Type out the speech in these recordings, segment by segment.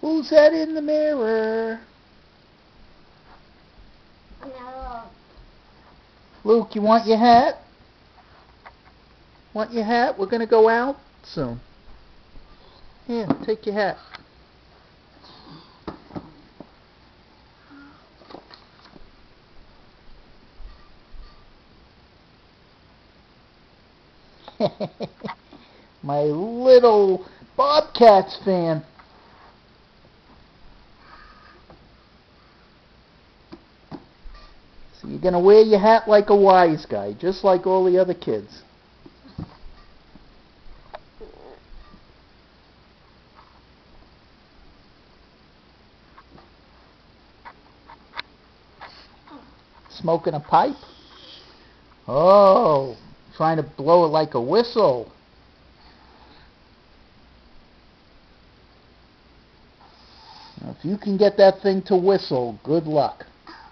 Who's that in the mirror? No. Luke, you want your hat? Want your hat? We're going to go out soon. Here, take your hat. My little Bobcats fan. So you're going to wear your hat like a wise guy, just like all the other kids. Smoking a pipe? Oh, trying to blow it like a whistle. Now, if you can get that thing to whistle, good luck.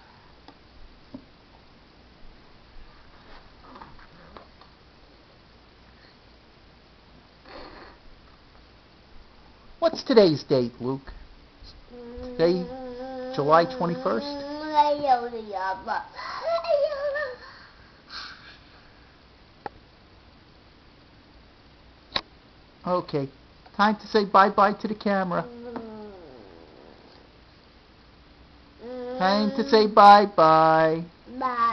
What's today's date, Luke? Today, July 21st? Okay, time to say bye-bye to the camera. Time to say bye-bye. Bye.